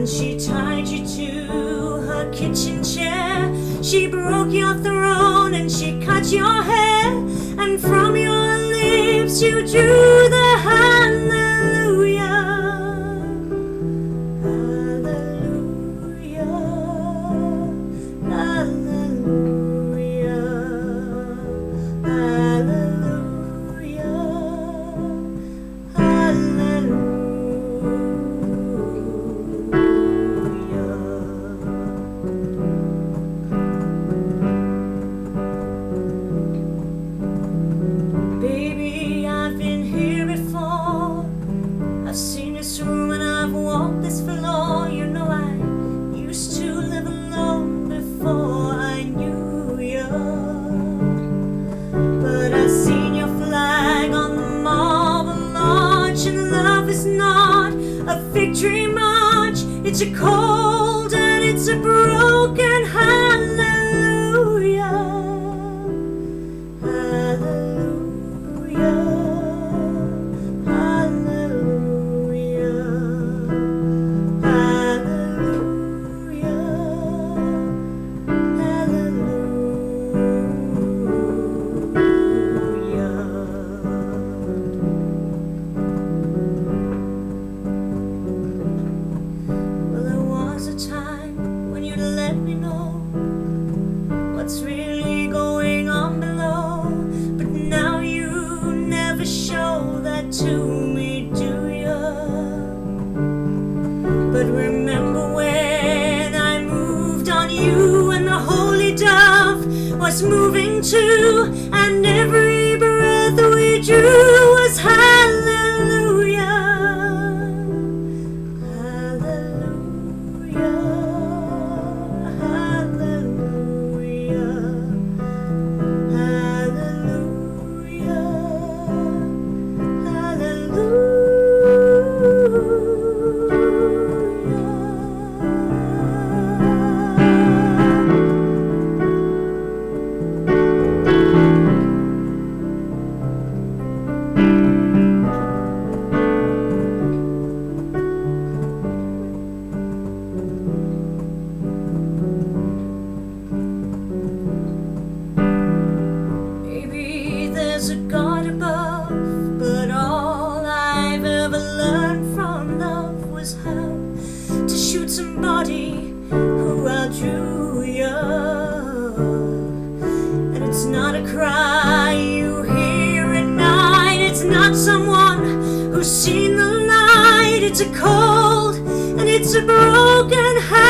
and she tied you to her kitchen chair. She broke your throne and she cut your hair, and from your lips you drew the hallelujah. Hallelujah, hallelujah, hallelujah, hallelujah. Baby, I've been here before. I've seen this room and I've walked this floor. You know I used to live alone before I knew you, but I've seen your flag on the marble arch, and love is not a victory march. It's a cold and it's a broken hallelujah. Hallelujah, hallelujah, hallelujah, hallelujah. Well, there was a time when you'd let me know what's really going on below, but now you never show that to me, do you? But remember when I moved on you, and the holy dove was moving too, and every breath we drew was hallelujah. Hallelujah, hallelujah, hallelujah, maybe there's a God above, but all I've ever learned from love was how to shoot somebody who outdrew you. And it's not a cry you hear at night, it's not someone who's seen the light. It's a cold and it's a broken heart.